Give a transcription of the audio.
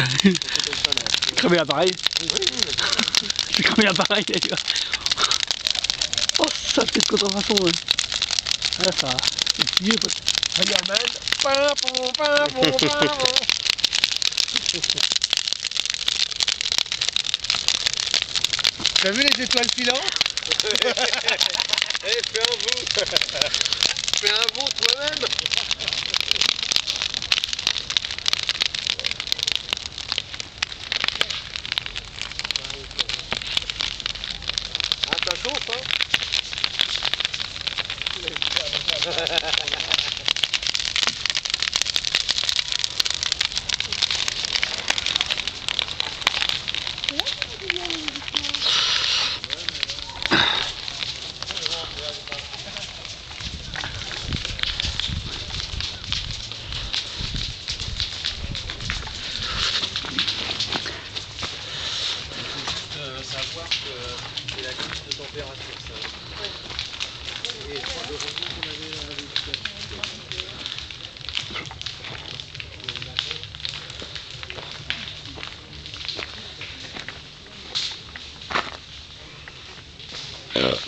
Cramer l'appareil. J'ai cramé l'appareil d'ailleurs. Oh, ça fait de contrefaçon. Ouais. Ah, ça va. C'est vieux, pote. Regarde, man. Pam, pam, pam, pam. T'as vu les étoiles filantes? Eh, fais un bout. Fais un bout toi-même. Ah, ça chauffe, hein. Savoir que c'est la limite de température, ça. Et le revenu qu'on avait dans la